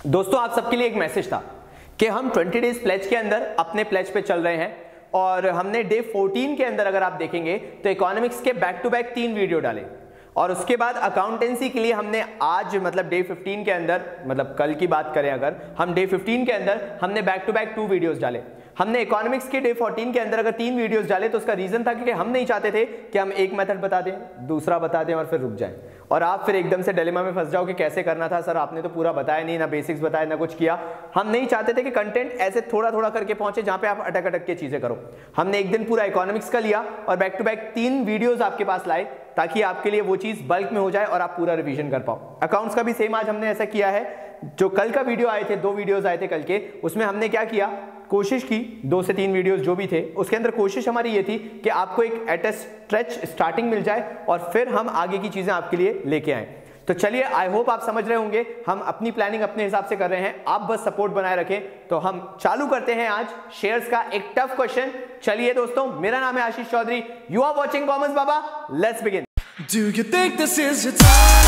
दोस्तों आप सबके लिए एक मैसेज था कि हम 20 डेज प्लेज के अंदर अपने प्लेज पे चल रहे हैं और हमने डे 14 के अंदर अगर आप देखेंगे तो इकोनॉमिक्स के बैक टू बैक 3 वीडियो डाले और उसके बाद अकाउंटेंसी के लिए हमने आज मतलब डे 15 के अंदर, मतलब कल की बात करें अगर हम डे 15 के अंदर हमने बैक टू बैक 2 वीडियोस डाले। हमने इकोनॉमिक्स के डे 14 के अंदर अगर 3 वीडियोस डाले तो उसका रीजन था कि हम नहीं चाहते थे कि हम एक मेथड बता दें, दूसरा बता दें और फिर रुक जाएं और आप फिर एकदम से डिलेमा में फंस जाओ कि कैसे करना था सर, आपने तो पूरा बताया नहीं, ना बेसिक्स बताया ना कुछ किया। हम नहीं चाहते थे कि कंटेंट ऐसे थोड़ा थोड़ा करके पहुंचे जहां पे आप अटक अटक के चीजें करो। हमने एक दिन पूरा इकोनॉमिक्स का लिया और बैक टू बैक 3 वीडियोस आपके पास लाए ताकि आपके लिए वो चीज बल्क में हो जाए और आप पूरा रिवीजन कर पाओ। अकाउंट्स का भी सेम आज हमने ऐसा किया है। जो कल का वीडियो आए थे, 2 वीडियोस आए थे कल के, उसमें हमने क्या किया, कोशिश की 2 से 3 वीडियोस जो भी थे उसके अंदर कोशिश हमारी ये थी कि आपको एक एट अ स्ट्रेच स्टार्टिंग मिल जाए और फिर हम आगे की चीजें आपके लिए लेके आए। तो चलिए, आई होप आप समझ रहे होंगे, हम अपनी प्लानिंग अपने हिसाब से कर रहे हैं, आप बस सपोर्ट बनाए रखें। तो हम चालू करते हैं आज शेयर्स का एक टफ क्वेश्चन। चलिए दोस्तों, मेरा नाम है Ashish Chaudhary, you are watching commerce Baba, let's begin. Do you think this is your time?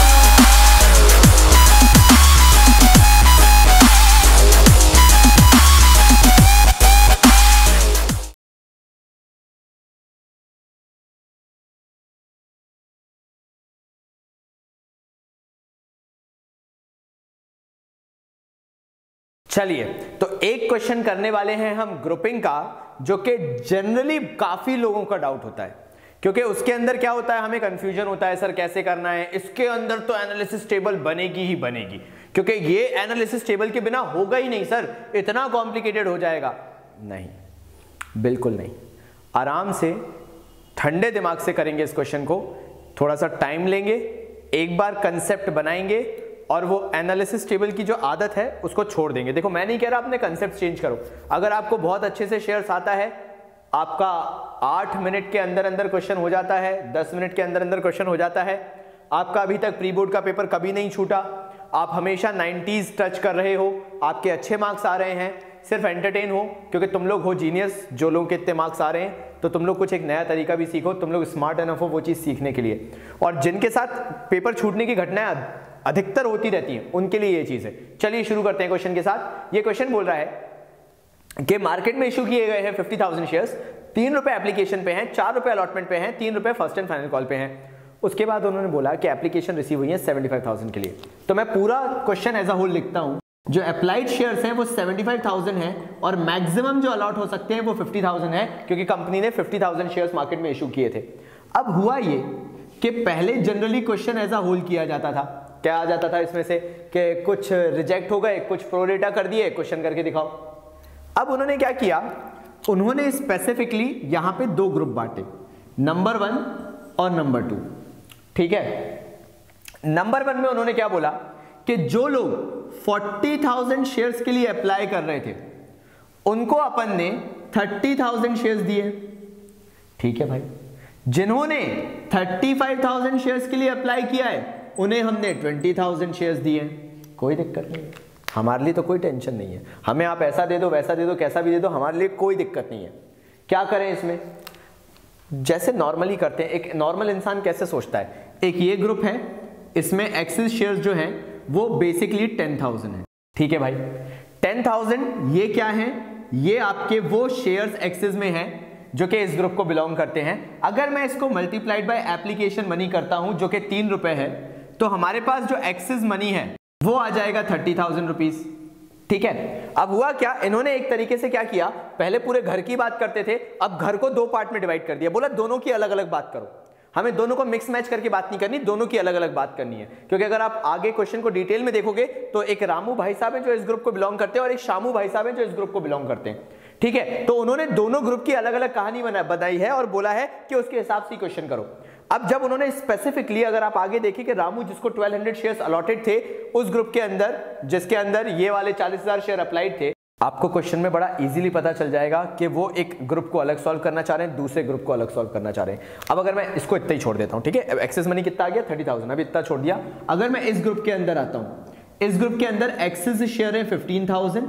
चलिए, तो एक क्वेश्चन करने वाले हैं हम ग्रुपिंग का, जो कि जनरली काफी लोगों का डाउट होता है क्योंकि उसके अंदर क्या होता है, हमें कंफ्यूजन होता है सर कैसे करना है। इसके अंदर तो एनालिसिस टेबल बनेगी ही बनेगी क्योंकि ये एनालिसिस टेबल के बिना होगा ही नहीं सर, इतना कॉम्प्लिकेटेड हो जाएगा। नहीं, बिल्कुल नहीं, आराम से ठंडे दिमाग से करेंगे इस क्वेश्चन को, थोड़ा सा टाइम लेंगे, एक बार कंसेप्ट बनाएंगे और वो एनालिसिस टेबल की जो आदत है उसको छोड़ देंगे। देखो, मैं नहीं कह रहा अपने कंसेप्ट चेंज करो, अगर आपको बहुत अच्छे से शेयर्स आता है, आपका 8 मिनट के अंदर अंदर क्वेश्चन हो जाता है, 10 मिनट के अंदर अंदर क्वेश्चन हो जाता है, आपका अभी तक प्री बोर्ड का पेपर कभी नहीं छूटा, आप हमेशा 90s टच कर रहे हो, आपके अच्छे मार्क्स आ रहे हैं, सिर्फ एंटरटेन हो क्योंकि तुम लोग हो जीनियस, जो लोगों के इतने मार्क्स आ रहे हैं तो तुम लोग कुछ एक नया तरीका भी सीखो, तुम लोग स्मार्ट एनफ हो वो चीज़ सीखने के लिए। और जिनके साथ पेपर छूटने की घटनाएं अधिकतर होती रहती हैं उनके लिए ये चीज़ है। चलिए शुरू करते हैं क्वेश्चन के साथ। ये क्वेश्चन बोल रहा है कि मार्केट में इशू किए गए हैं 50,000 शेयर्स, 3 रुपए एप्लीकेशन पे हैं, 4 रुपए अलॉटमेंट पे हैं, 3 रुपए फर्स्ट एंड फाइनल कॉल पे हैं। उसके बाद उन्होंने बोला कि एप्लीकेशन रिसीव हुई है 75,000 के लिए। तो मैं पूरा क्वेश्चन एज अ होल लिखता हूं। जो अप्लाइड शेयर्स हैं वो 75,000 है और मैक्सिमम जो अलॉट हो सकते हैं वो 50,000 है क्योंकि कंपनी ने 50,000 शेयर्स मार्केट में इशू किए थे। अब हुआ ये कि पहले generally question as a whole किया जाता था। क्या आ जाता था इसमें से कि कुछ रिजेक्ट हो गए, कुछ प्रो डेटा कर दिए, क्वेश्चन करके दिखाओ। अब उन्होंने क्या किया, उन्होंने स्पेसिफिकली यहां पे 2 ग्रुप बांटे, नंबर 1 और नंबर 2। ठीक है, नंबर 1 में उन्होंने क्या बोला कि जो लोग 40,000 शेयर्स के लिए अप्लाई कर रहे थे उनको अपन ने 30,000 शेयर्स दिए। ठीक है भाई, जिन्होंने 35,000 शेयर्स के लिए अप्लाई किया है उन्हें हमने 20,000 शेयर्स दिए। कोई दिक्कत नहीं, हमारे लिए तो कोई टेंशन नहीं है, हमें आप ऐसा दे दो वैसा दे दो कैसा भी दे दो, हमारे लिए कोई दिक्कत नहीं है। क्या करें इसमें, जैसे नॉर्मली करते हैं, एक नॉर्मल इंसान कैसे सोचता है, एक ये ग्रुप है, इसमें एक्सिस शेयर्स जो हैं वो बेसिकली 10,000 है। ठीक है भाई, 10,000 ये क्या है, ये आपके वो शेयर्स एक्सिस में हैं जो कि इस ग्रुप को बिलोंग करते हैं। अगर मैं इसको मल्टीप्लाइड बाय एप्लीकेशन मनी करता हूं जो कि 3 रुपए है, तो हमारे पास जो एक्सिस मनी है वो आ जाएगा 30,000 रुपीज। ठीक है, अब हुआ क्या, इन्होंने एक तरीके से क्या किया, पहले पूरे घर की बात करते थे, अब घर को 2 पार्ट में डिवाइड कर दिया, बोला दोनों की अलग अलग बात करो, हमें दोनों को मिक्स मैच करके बात नहीं करनी, दोनों की अलग अलग बात करनी है। क्योंकि अगर आप आगे क्वेश्चन को डिटेल में देखोगे तो एक रामू भाई साहब हैं जो इस ग्रुप को बिलोंग करते हैं और एक शामू भाई साहब हैं जो इस ग्रुप को बिलोंग करते हैं। ठीक है, तो उन्होंने दोनों ग्रुप की अलग अलग कहानी बनाई है और बोला है कि उसके हिसाब से क्वेश्चन करो। अब जब उन्होंने स्पेसिफिकली, अगर आप आगे देखिए कि रामू जिसको 1200 शेयर्स अलॉटेड थे उस ग्रुप के अंदर, जिसके अंदर ये वाले 40,000 शेयर अप्लाइड थे, आपको क्वेश्चन में बड़ा इजीली पता चल जाएगा कि वो एक ग्रुप को अलग सॉल्व करना चाह रहे हैं, दूसरे ग्रुप को अलग सॉल्व करना चाह रहे हैं। अब अगर मैं इसको इतना ही छोड़ देता हूं, ठीक है, एक्सेस मनी कितना आ गया 30,000, अभी इतना छोड़ दिया। अगर मैं इस ग्रुप के अंदर आता हूं, इस ग्रुप के अंदर एक्सेस शेयर है 15,000,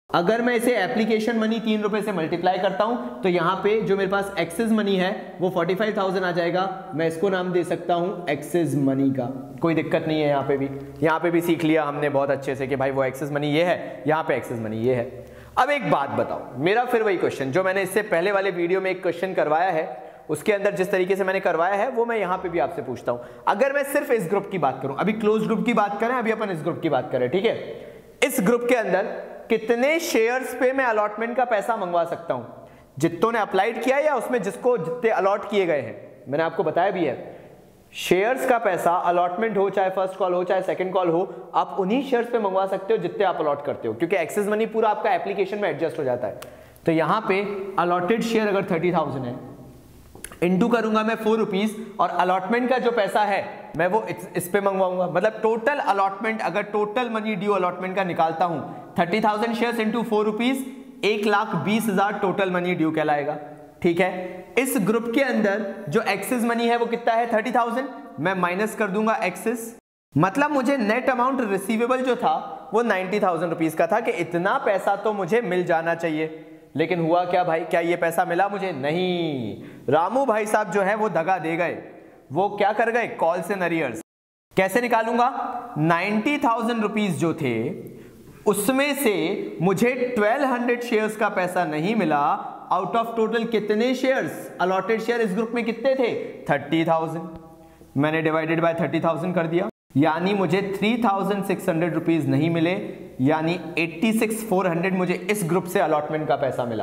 अगर मैं इसे एप्लीकेशन मनी 3 रुपए से मल्टीप्लाई करता हूं तो यहां पे जो मेरे पास एक्सेस मनी है वो 45,000 आ जाएगा। मैं इसको नाम दे सकता हूं एक्सेस मनी का, कोई दिक्कत नहीं है। यहां पे भी सीख लिया हमने बहुत अच्छे से कि भाई वो एक्सेस मनी ये है, यहां पे एक्सेस मनी ये है। अब एक बात बताओ, मेरा फिर वही क्वेश्चन जो मैंने इससे पहले वाले वीडियो में एक क्वेश्चन करवाया है, उसके अंदर जिस तरीके से मैंने करवाया है वो मैं यहां पे भी आपसे पूछता हूं। अगर मैं सिर्फ इस ग्रुप की बात करूं, अभी क्लोज ग्रुप की बात करें, अभी अपन इस ग्रुप की बात करें, ठीक है। इस ग्रुप के अंदर कितने शेयर्स पे मैं अलॉटमेंट का पैसा मंगवा सकता हूं? जितनों ने अप्लाइड किया या उसमें जिसको जितने अलॉट किए गए हैं, मैंने आपको बताया भी है। शेयर्स का पैसा अलॉटमेंट हो, चाहे फर्स्ट कॉल हो चाहे सेकंड कॉल हो, आप उन्हीं शेयर्स पे मंगवा सकते हो जितने आप अलॉट करते हो, क्योंकि एक्सेस मनी पूरा आपका एप्लीकेशन में एडजस्ट हो जाता है। तो यहां पे अलॉटेड शेयर अगर 30,000 है, इंटू करूंगा मैं 4 रुपीज, और अलॉटमेंट का जो पैसा है मैं वो इस पे मंगवाऊंगा। मतलब टोटल अलॉटमेंट, अगर टोटल मनी ड्यू अलॉटमेंट का निकालता हूं, 30,000 shares into 4 rupees, 1,20,000 total money due कहलाएगा, ठीक है। इस ग्रुप के अंदर जो एक्सेस मनी है वो कितना है? 30,000। मैं माइनस कर दूंगा एक्सेस, मतलब मुझे नेट अमाउंट रिसीवेबल जो था वो 90,000 रुपीज का था कि इतना पैसा तो मुझे मिल जाना चाहिए। लेकिन हुआ क्या भाई? क्या ये पैसा मिला मुझे? नहीं। रामू भाई साहब जो है वो दगा दे गए। वो क्या कर गए? Calls and arrears. कैसे निकालूंगा? 90,000 रुपीज जो थे उसमें से मुझे 1200 शेयर्स का पैसा नहीं मिला। आउट ऑफ टोटल कितने शेयर्स? अलॉटेड शेयर इस ग्रुप में कितने थे? 30,000। मैंने डिवाइडेड बाय 30,000 कर दिया, यानी मुझे 3,600 रुपीज नहीं मिले, यानी 86,400 मुझे इस ग्रुप से अलॉटमेंट का पैसा मिला।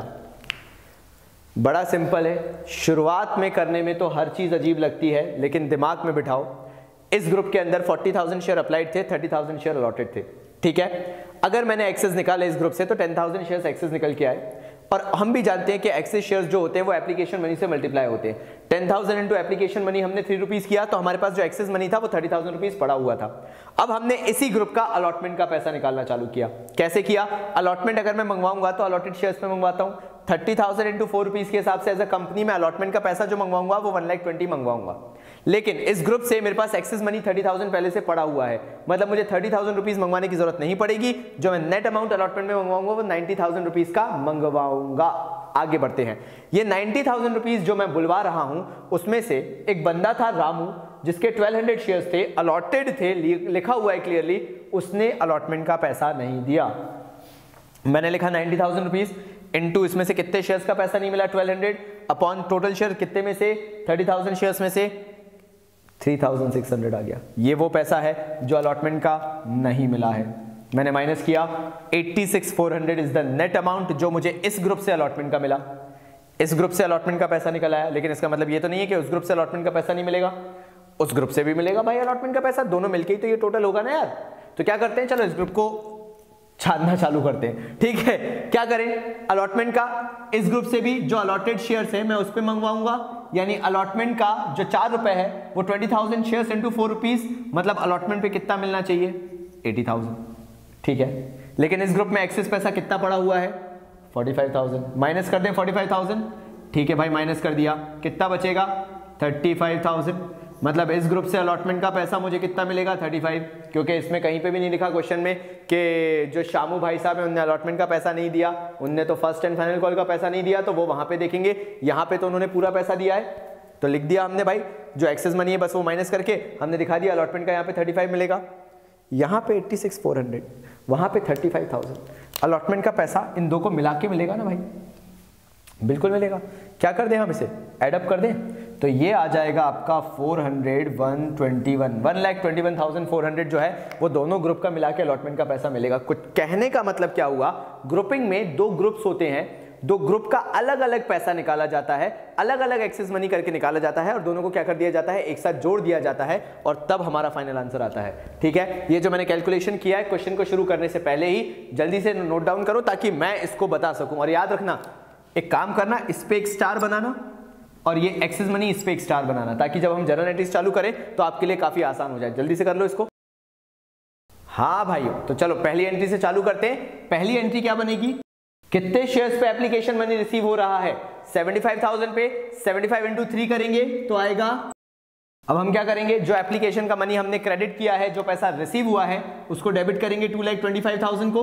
बड़ा सिंपल है। शुरुआत में करने में तो हर चीज अजीब लगती है, लेकिन दिमाग में बिठाओ। इस ग्रुप के अंदर 40,000 शेयर अप्लाइड थे, 30,000 शेयर अलॉटेड थे, ठीक है। अगर मैंने एक्सेस निकाला इस ग्रुप से तो 10,000 शेयर्स एक्सेस निकल के आए, और हम भी जानते हैं कि एक्सेस शेयर्स जो होते हैं वो एप्लीकेशन मनी से मल्टीप्लाई होते हैं। 10,000 इंटू एप्लीकेशन मनी हमने 3 रुपीज किया, तो हमारे पास जो एक्सेस मनी था वो 30,000 रुपीज पड़ा हुआ था। अब हमने इसी ग्रुप का अलॉटमेंट का पैसा निकालना चालू किया। कैसे किया? अलॉटमेंट अगर मैं मंगवाऊंगा तो अलॉटेड शेयर्स पे मंगवाता हूं। 30,000 इंटू 4 रुपीज के हिसाब से एज अ कंपनी में अलॉटमेंट का पैसा जो मंगवाऊंगा वो 1,20,000 मंगवाऊंगा। लेकिन इस ग्रुप से मेरे पास एक्सेस मनी 30,000 पहले से पड़ा हुआ है, मतलब मुझे 30,000 रुपीज मंगवाने की जरूरत नहीं पड़ेगी। जो मैं नेट अमाउंट अलॉटमेंट में मंगवाऊंगा वो 90,000 रुपीज का मंगवाऊंगा। आगे बढ़ते हैं। ये 90,000 रुपीज जो मैं बुलवा रहा हूं, उसमें से एक बंदा था रामू, जिसके 1200 शेयर्स थे, अलॉटेड थे, लिखा हुआ है क्लियरली, उसने अलॉटमेंट का पैसा नहीं दिया। मैंने लिखा 90,000 रुपीज इनटू इसमें से कितने शेयर्स का पैसा नहीं मिला 1200 अपॉन टोटल शेयर कितने में से 30,000 शेयर्स में से 3,600 आ गया। ये वो पैसा है जो अलॉटमेंट का नहीं मिला है। मैंने माइनस किया, 86,400 इज द नेट अमाउंट जो मुझे इस ग्रुप से अलॉटमेंट का मिला। इस ग्रुप से अलॉटमेंट का पैसा निकल आया, लेकिन इसका मतलब ये तो नहीं है कि उस ग्रुप से अलॉटमेंट का पैसा नहीं मिलेगा, उस ग्रुप से भी मिलेगा भाई अलॉटमेंट का पैसा, दोनों मिलके ही तो ये टोटल होगा ना यार। तो क्या करते हैं, चलो इस ग्रुप को छानना चालू करते हैं, ठीक है। क्या करें? अलॉटमेंट का इस ग्रुप से भी जो अलॉटेड शेयर्स है मैं उस पर मंगवाऊंगा, यानी अलॉटमेंट का जो 4 रुपए है वो 20,000 शेयर्स इंटू 4 रुपीज, मतलब अलॉटमेंट पे कितना मिलना चाहिए? 80,000, ठीक है। लेकिन इस ग्रुप में एक्सेस पैसा कितना पड़ा हुआ है? 45,000। माइनस कर दें 45,000, ठीक है भाई, माइनस कर दिया, कितना बचेगा? 35,000। मतलब इस ग्रुप से अलॉटमेंट का पैसा मुझे कितना मिलेगा? 35, क्योंकि इसमें कहीं पे भी नहीं लिखा क्वेश्चन में कि जो शामू भाई साहब है उन्होंने अलॉटमेंट का पैसा नहीं दिया, उनने तो फर्स्ट एंड फाइनल कॉल का पैसा नहीं दिया, तो वो वहां पे देखेंगे। यहाँ पे तो उन्होंने पूरा पैसा दिया है, तो लिख दिया हमने भाई जो एक्सेस मनी है बस वो माइनस करके हमने दिखा दिया अलॉटमेंट का यहाँ पे 35 मिलेगा, यहाँ पे 86,400, वहां पे 35,000। अलॉटमेंट का पैसा इन दो को मिला के मिलेगा ना भाई? बिल्कुल मिलेगा। क्या कर दें हम इसे एडअप कर दें, तो ये आ जाएगा आपका 1,21,400 जो है वो दोनों ग्रुप का मिला के अलॉटमेंट का पैसा मिलेगा। कुछ कहने का मतलब क्या हुआ, ग्रुपिंग में 2 ग्रुप्स होते हैं, 2 ग्रुप का अलग अलग पैसा निकाला जाता है, अलग अलग एक्सेस मनी करके निकाला जाता है, और दोनों को क्या कर दिया जाता है? एक साथ जोड़ दिया जाता है, और तब हमारा फाइनल आंसर आता है, ठीक है। ये जो मैंने कैलकुलेशन किया है क्वेश्चन को शुरू करने से पहले ही, जल्दी से नोट डाउन करो ताकि मैं इसको बता सकूं। और याद रखना, एक काम करना, इस पे एक स्टार बनाना और ये एक्सेस मनी इस पे एक स्टार बनाना, ताकि जब हम जर्नल एंट्रीज चालू करें तो आपके लिए काफी आसान हो जाए। जल्दी से कर लो इसको। हाँ भाइयों, तो चलो पहली एंट्री से चालू करते हैं। पहली एंट्री क्या बनेगी? कितने शेयर्स पे एप्लीकेशन मनी रिसीव हो रहा है? 75,000 पे 75 इंटू 3 करेंगे तो आएगा। अब हम क्या करेंगे, जो एप्लीकेशन का मनी हमने क्रेडिट किया है, जो पैसा रिसीव हुआ है उसको डेबिट करेंगे 2,25,000 को,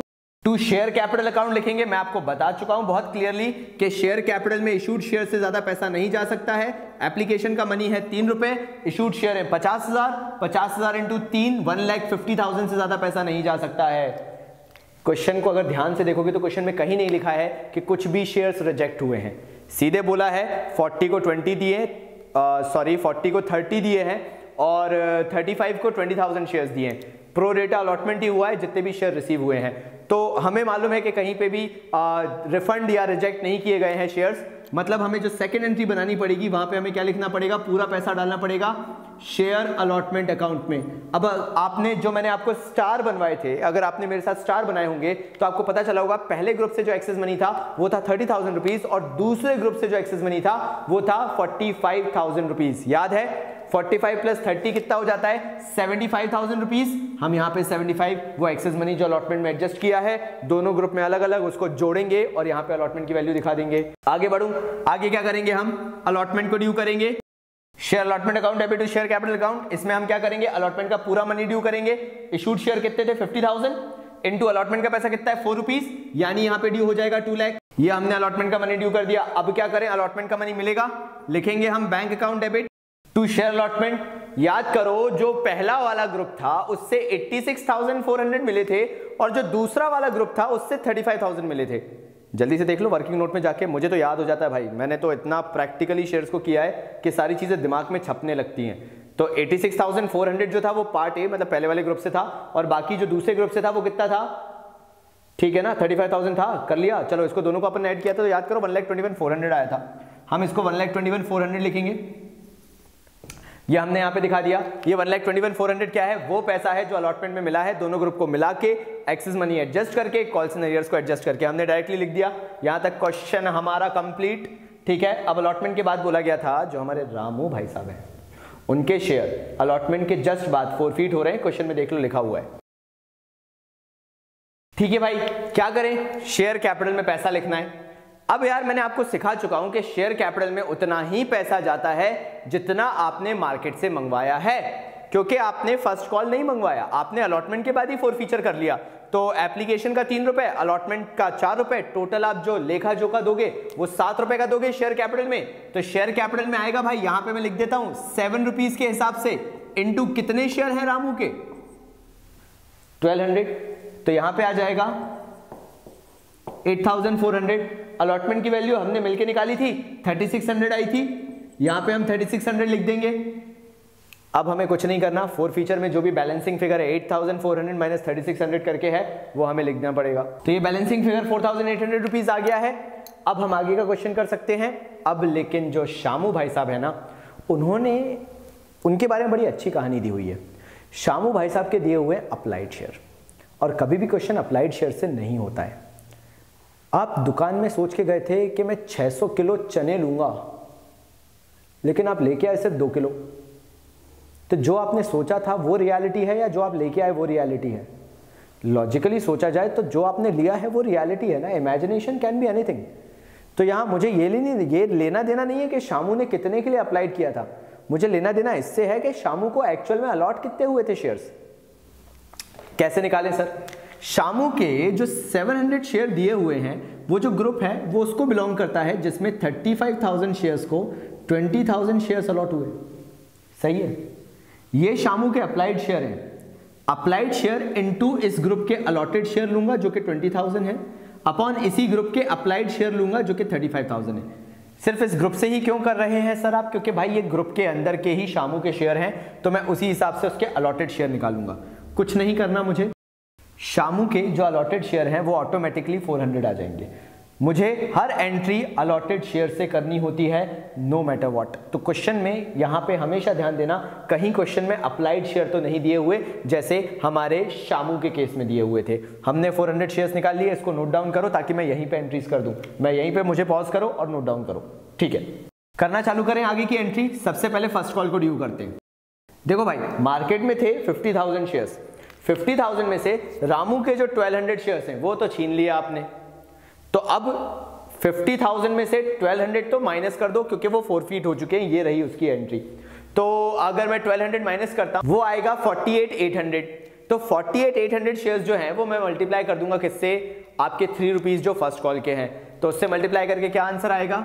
टू शेयर कैपिटल अकाउंट लिखेंगे। मैं आपको बता चुका हूं बहुत क्लियरली कि शेयर कैपिटल में इशूड शेयर से ज्यादा पैसा नहीं जा सकता है। एप्लीकेशन का मनी है 3 रुपए, इशूड शेयर है 50,000, 50,000 इंटू 3 1,50,000 से ज्यादा पैसा नहीं जा सकता है। क्वेश्चन को अगर ध्यान से देखोगे तो क्वेश्चन में कहीं नहीं लिखा है कि कुछ भी शेयर्स रिजेक्ट हुए हैं, सीधे बोला है 40 को 20 दिए, 40 को 30 दिए हैं और 35 को 20,000 शेयर्स दिए हैं। प्रो रेटा अलॉटमेंट ही हुआ है जितने भी शेयर रिसीव हुए हैं। तो हमें मालूम है कि कहीं पे भी रिफंड या रिजेक्ट नहीं किए गए हैं शेयर्स, मतलब हमें जो सेकंड एंट्री बनानी पड़ेगी वहां पे हमें क्या लिखना पड़ेगा, पूरा पैसा डालना पड़ेगा शेयर अलॉटमेंट अकाउंट में। अब आपने जो मैंने आपको स्टार बनवाए थे, अगर आपने मेरे साथ स्टार बनाए होंगे तो आपको पता चला होगा पहले ग्रुप से जो एक्सेस मनी था वो था 30,000 रुपीज और दूसरे ग्रुप से जो एक्सेस मनी था वो था 45,000 रुपीज। याद है 45 प्लस 30 कितना हो जाता है 75,000 रुपीज। हम यहाँ पे 75 वो एक्सेस मनी जो अलॉटमेंट में एडजस्ट किया है दोनों ग्रुप में अलग अलग उसको जोड़ेंगे और यहाँ पे अलॉटमेंट की वैल्यू दिखा देंगे। आगे बढ़ूं, आगे क्या करेंगे, हम अलॉटमेंट को ड्यू करेंगे। Share allotment account debit to share capital account, इसमें हम क्या करेंगे, अलॉटमेंट का पूरा मनी ड्यू करेंगे। इशूड शेयर कितने थे 50,000 इनटू अलॉटमेंट का पैसा कितना है 4 रुपीज, यानी यहाँ पे ड्यू हो जाएगा 2 लाख। ये हमने अलॉटमेंट का मनी ड्यू कर दिया। अब क्या करें, अलॉटमेंट का मनी मिलेगा, लिखेंगे हम bank account debit to share allotment. याद करो जो पहला वाला ग्रुप था उससे 86,400 मिले थे और जो दूसरा वाला ग्रुप था उससे 35,000 मिले थे। जल्दी से देख लो वर्किंग नोट में जाके, मुझे तो याद हो जाता है भाई, मैंने तो इतना प्रैक्टिकली शेयर्स को किया है कि सारी चीजें दिमाग में छपने लगती हैं। तो 86,400 जो था वो पार्ट ए मतलब पहले वाले ग्रुप से था और बाकी जो दूसरे ग्रुप से था वो कितना था, ठीक है ना 35,000 था, कर लिया। चलो इसको दोनों को अपन ऐड किया तो याद करो 1,21,400 आया था। हम इसको 1,21,400 लिखेंगे, ये हमने यहां पे दिखा दिया। ये 1,21,400 क्या है, वो पैसा है जो अलॉटमेंट में मिला है, दोनों ग्रुप को मिला के एक्सेस मनी एडजस्ट करके कॉल्स एंड एरियर्स को एडजस्ट करके हमने डायरेक्टली लिख दिया। यहां तक क्वेश्चन हमारा कंप्लीट, ठीक है। अब अलॉटमेंट के बाद बोला गया था जो हमारे रामू भाई साहब हैं उनके शेयर अलॉटमेंट के जस्ट बाद फोरफीट हो रहे हैं, क्वेश्चन में देख लो लिखा हुआ है। ठीक है भाई, क्या करें, शेयर कैपिटल में पैसा लिखना है। अब यार मैंने आपको सिखा चुका हूं कि शेयर कैपिटल में उतना ही पैसा जाता है जितना आपने मार्केट से मंगवाया है, क्योंकि आपने फर्स्ट कॉल नहीं मंगवाया, आपने अलॉटमेंट के बाद ही फोर फीचर कर लिया। तो एप्लीकेशन का 3 रुपए, अलॉटमेंट का 4 रुपए, टोटल आप जो लेखा जोखा दोगे वो 7 रुपए का दोगे शेयर कैपिटल में। तो शेयर कैपिटल में आएगा भाई, यहां पे मैं लिख देता हूं 7 रुपीज के हिसाब से इंटू कितने शेयर है रामू के 1200, तो यहां पे आ जाएगा 8,400। अलॉटमेंट की वैल्यू हमने मिलके निकाली थी 3600 आई थी, यहां पे हम 3600 लिख देंगे। अब हमें कुछ नहीं करना, फोर फीचर में जो भी बैलेंसिंग फिगर है 8,400 माइनस 3600 करके है वो हमें लिखना पड़ेगा। तो ये बैलेंसिंग फिगर 4,800 रुपीज आ गया है। अब हम आगे का क्वेश्चन कर सकते हैं। अब लेकिन जो शामू भाई साहब है ना, उनके बारे में बड़ी अच्छी कहानी दी हुई है। शामू भाई साहब के दिए हुए अप्लाइड शेयर, और कभी भी क्वेश्चन अप्लाइड शेयर से नहीं होता है। आप दुकान में सोच के गए थे कि मैं 600 किलो चने लूंगा, लेकिन आप लेके आए सिर्फ 2 किलो। तो जो आपने सोचा था वो रियलिटी है या जो आप लेके आए वो रियलिटी है? लॉजिकली सोचा जाए तो जो आपने लिया है वो रियलिटी है ना, इमेजिनेशन कैन बी एनीथिंग। तो यहां मुझे ये लेना देना नहीं है कि शामू ने कितने के लिए अप्लाइड किया था, मुझे लेना देना इससे है कि शामू को एक्चुअल में अलॉट कितने हुए थे शेयर्स। कैसे निकालें सर? शामू के जो 700 शेयर दिए हुए हैं वो जो ग्रुप है वो उसको बिलोंग करता है जिसमें 35,000 शेयर्स को 20,000 शेयर्स अलॉट हुए। सही है, ये शामू के अप्लाइड शेयर हैं। अप्लाइड शेयर इनटू इस ग्रुप के अलॉटेड शेयर लूंगा जो कि 20,000 है, अपॉन इसी ग्रुप के अप्लाइड शेयर लूंगा जो कि 35,000 है। सिर्फ इस ग्रुप से ही क्यों कर रहे हैं सर आप? क्योंकि भाई ये ग्रुप के अंदर के ही शामू के शेयर हैं, तो मैं उसी हिसाब से उसके अलॉटेड शेयर निकालूंगा। कुछ नहीं करना मुझे, शामू के जो अलॉटेड शेयर हैं वो ऑटोमेटिकली 400 आ जाएंगे। मुझे हर एंट्री अलॉटेड शेयर से करनी होती है नो मैटर व्हाट। तो क्वेश्चन में यहां पे हमेशा ध्यान देना, कहीं क्वेश्चन में अप्लाइड शेयर तो नहीं दिए हुए जैसे हमारे शामू के केस में दिए हुए थे। हमने 400 शेयर्स निकाल लिए, इसको नोट डाउन करो ताकि मैं यहीं पे एंट्रीज कर दूं। मैं यहीं पे, मुझे पॉज करो और नोट डाउन करो, ठीक है। करना चालू करें आगे की एंट्री। सबसे पहले फर्स्ट कॉल को ड्यू करते हैं। देखो भाई, मार्केट में थे 50,000 शेयर्स, 50,000 में से रामू के जो 1200 शेयर्स हैं वो तो छीन लिया आपने। तो अब 50,000 में से 1200 तो माइनस कर दो क्योंकि वो फोरफीट हो चुके हैं, ये रही उसकी एंट्री। तो अगर मैं 1200 माइनस करता हूं वो आएगा 48,800। तो 48,800 शेयर्स जो हैं वो मैं मल्टीप्लाई कर दूंगा किससे, आपके 3 रुपीज जो फर्स्ट कॉल के हैं, तो उससे मल्टीप्लाई करके क्या आंसर आएगा,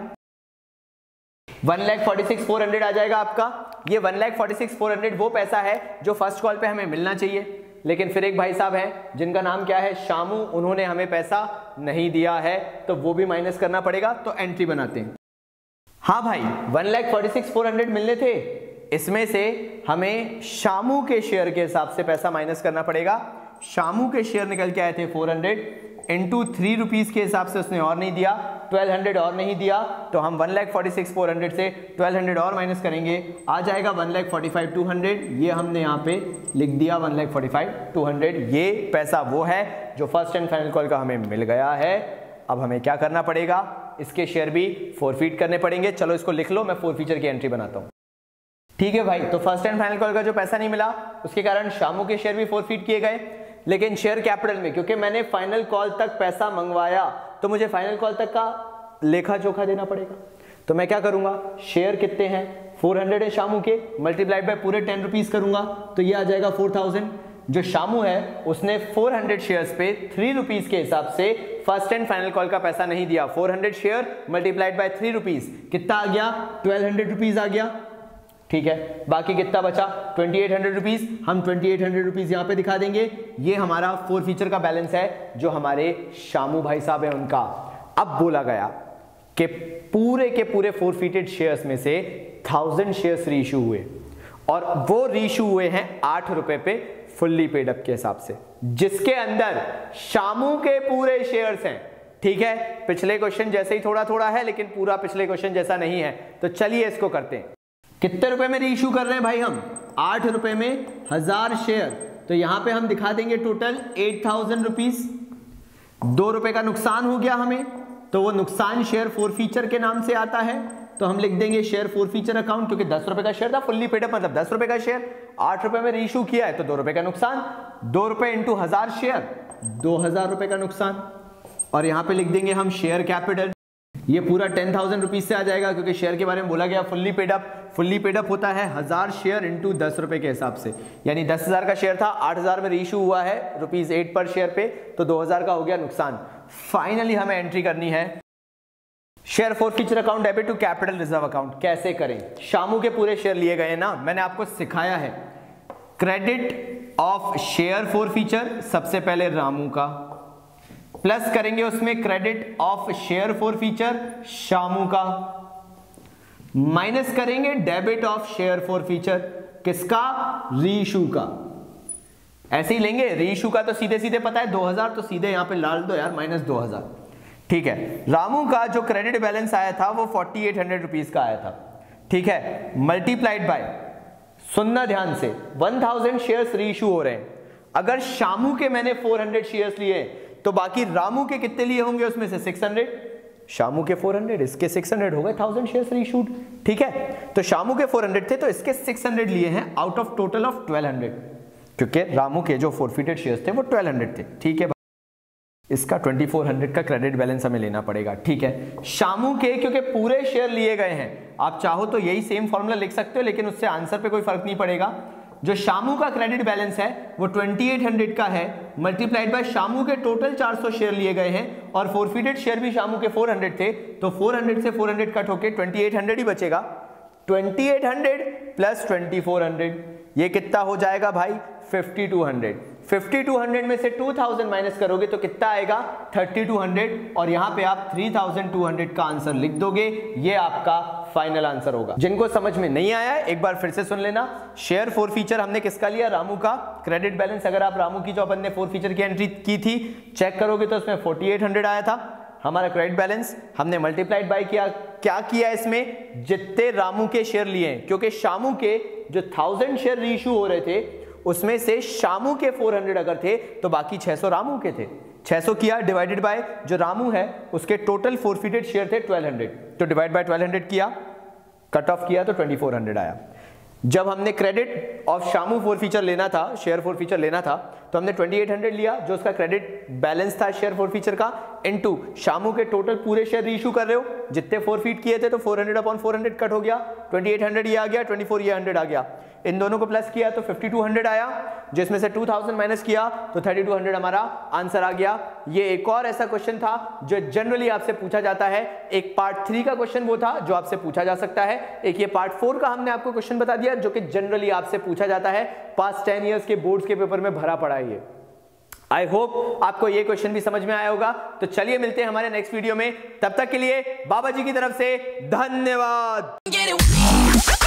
1,46,400 आ जाएगा आपका। ये 1,46,400 वो पैसा है जो फर्स्ट कॉल पे हमें मिलना चाहिए, लेकिन फिर एक भाई साहब हैं जिनका नाम क्या है, शामू, उन्होंने हमें पैसा नहीं दिया है, तो वो भी माइनस करना पड़ेगा। तो एंट्री बनाते हैं। हाँ भाई 1,46,400 मिलने थे, इसमें से हमें शामू के शेयर के हिसाब से पैसा माइनस करना पड़ेगा। शामू के शेयर निकल के आए थे 400 इंटू 3 रुपीज के हिसाब से उसने और नहीं दिया, 1200 और नहीं दिया, तो हम 1,46,400 से 1200 और माइनस करेंगे, आ जाएगा 1,45,200। ये हमने यहाँ पे लिख दिया 1,45,200। ये पैसा वो है जो फर्स्ट एंड फाइनल कॉल का हमें मिल गया है। अब हमें क्या करना पड़ेगा, इसके शेयर भी फोरफीट करने पड़ेंगे। चलो इसको लिख लो, मैं फोरफीचर की एंट्री बनाता हूँ। ठीक है भाई, तो फर्स्ट एंड फाइनल कॉल का जो पैसा नहीं मिला उसके कारण शामू के शेयर भी फोरफीट किए गए, लेकिन शेयर कैपिटल में क्योंकि मैंने फाइनल कॉल तक पैसा मंगवाया तो मुझे फाइनल कॉल तक का लेखा जोखा देना पड़ेगा। तो मैं क्या करूंगा, शेयर कितने हैं 400 है शामू के, मल्टीप्लाइड बाय पूरे 10 रुपीज करूंगा, तो ये आ जाएगा 4000। जो शामू है उसने 400 शेयर्स पे 3 रुपीज के हिसाब से फर्स्ट एंड फाइनल कॉल का पैसा नहीं दिया। 400 शेयर मल्टीप्लाइड बाय 3 रुपीज कितना आ गया, 1200 रुपीज आ गया। ठीक है, बाकी कितना बचा 2800 रुपीज। हम 2800 रुपीज यहां पे दिखा देंगे। ये हमारा फोरफीचर का बैलेंस है जो हमारे शामू भाई साहब है उनका। अब बोला गया कि पूरे के पूरे फोरफीटेड शेयर्स में से 1000 शेयर्स रीइश्यू हुए और वो रीइश्यू हुए हैं 8 रुपए पे फुल्ली पेड अप के हिसाब से, जिसके अंदर शामू के पूरे शेयर्स हैं। ठीक है, पिछले क्वेश्चन जैसे ही थोड़ा थोड़ा है लेकिन पूरा पिछले क्वेश्चन जैसा नहीं है। तो चलिए इसको करते हैं। कितने रुपए में रीइश्यू कर रहे हैं भाई हम, 8 रुपए में 1000 शेयर। तो यहां पे हम दिखा देंगे टोटल 8000 रुपीज। 2 रुपए का नुकसान हो गया हमें, तो वो नुकसान शेयर फोरफीचर के नाम से आता है, तो हम लिख देंगे शेयर फोरफीचर अकाउंट, क्योंकि 10 रुपए का शेयर था, फुल्ली पेड अप मतलब 10 रुपए का शेयर, 8 रुपए में रीइश्यू किया है तो 2 रुपए का नुकसान, 2 रुपए इंटू 1000 शेयर 2000 रुपए का नुकसान। और यहां पे लिख देंगे हम शेयर कैपिटल, ये पूरा 10,000 रुपीज से आ जाएगा, क्योंकि शेयर के बारे में बोला गया fully paid up. Fully paid up होता है 1000 शेयर इंटू 10 रुपए के हिसाब से, यानी 10,000 का शेयर था, 8,000 में रीइश्यू हुआ है ₹8 पर शेयर पे, तो 2,000 का हो गया नुकसान। फाइनली हमें एंट्री करनी है share forfeiture account debit to capital reserve account. कैसे करें, शामू के पूरे शेयर लिए गए ना, मैंने आपको सिखाया है। क्रेडिट ऑफ शेयर फोरफीचर सबसे पहले रामू का, प्लस करेंगे उसमें credit of share forfeiture Shamu का, माइनस करेंगे डेबिट ऑफ शेयर फोरफीचर किसका, रीइश्यू का। ऐसे ही लेंगे, रीइश्यू का तो सीधे सीधे पता है 2000, तो सीधे यहां पे डाल दो यार -2000। ठीक है, रामू का जो क्रेडिट बैलेंस आया था वो 4800 रुपीज का आया था। ठीक है, मल्टीप्लाइड बाय, सुनना ध्यान से, 1000 शेयर्स रीइश्यू हो रहे हैं। अगर शामू के मैंने 400 शेयर्स लिए तो बाकी रामू के कितने लिए होंगे, उसमें से 600, शामू के 400, इसके 600 हो गए, 1000 शेयर्स रीइश्यूड। ठीक है, तो शामू के 400 थे तो इसके 600 लिए हैं आउट ऑफ टोटल ऑफ 1200, क्योंकि रामू के जो फोरफीटेड शेयर्स थे वो 1200 थे। ठीक है, इसका 2400 का क्रेडिट बैलेंस हमें लेना पड़ेगा। ठीक है, शामू के क्योंकि पूरे शेयर लिए गए हैं, आप चाहो तो यही सेम फॉर्मूला लिख सकते हो, लेकिन उससे आंसर पे कोई फर्क नहीं पड़ेगा। जो शामू का क्रेडिट बैलेंस है वो 2800 का है, मल्टीप्लाइड बाय शामू के टोटल 400 शेयर लिए गए हैं और फोरफीटेड शेयर भी शामू के 400 थे, तो 400 से 400 कट होके 2800 ही बचेगा। 2800 प्लस 2400 ये कितना हो जाएगा भाई, 5200। 5200 में से 2000 माइनस करोगे तो कितना आएगा, 3200, और यहां पे आप 3200 का आंसर लिख दोगे। ये आपका फाइनल आंसर होगा। जिनको समझ में नहीं आया है एक बार फिर से सुन लेना। शेयर फोरफीचर हमने किसका लिया, रामू का। क्रेडिट बैलेंस अगर आप रामू की जो अपन ने फोरफीचर की एंट्री की थी चेक करोगे तो उसमें 4800 आया था हमारा क्रेडिट बैलेंस। हमने मल्टीप्लाइड बाय किया, क्या किया इसमें, जितने रामू के शेयर लिए हैं, क्योंकि शामू के जो 1000 शेयर रीइश्यू हो रहे थे उसमें से शामू के 400 अगर थे तो बाकी 600 रामू के थे। 600 किया डिवाइडेड बाय जो रामू है उसके टोटल फोरफीटेड शेयर थे 1200, तो डिवाइड बाय 1200 किया, कट ऑफ किया तो 2400 आया। जब हमने क्रेडिट ऑफ शामू फोरफीचर लेना था, शेयर फोरफीचर लेना था, तो हमने 2800 लिया जो उसका क्रेडिट बैलेंस था शेयर फॉर फीचर का, इनटू शामू के टोटल पूरे शेयर रीइश्यू कर रहे हो, जितने फॉरफीट किए थे तो 400/400 कट हो गया, 2800 ये आ गया, 24 ये 100 आ गया, इन दोनों को प्लस किया तो 5200 आया, जिसमें से 2000 माइनस किया तो 3200 हमारा आंसर आ गया। ये एक और ऐसा क्वेश्चन था जो जनरली आपसे पूछा जाता है। एक पार्ट 3 का क्वेश्चन वो था जो आपसे पूछा जा सकता है, एक ये पार्ट 4 का हमने आपको क्वेश्चन बता दिया जो कि जनरली आपसे पूछा जाता है, पास्ट 10 इयर्स के बोर्ड्स के पेपर में भरा पड़ा है ये। आई होप आपको ये क्वेश्चन भी समझ में आया होगा। तो चलिए मिलते हैं हमारे नेक्स्ट वीडियो में, तब तक के लिए बाबा जी की तरफ से धन्यवाद।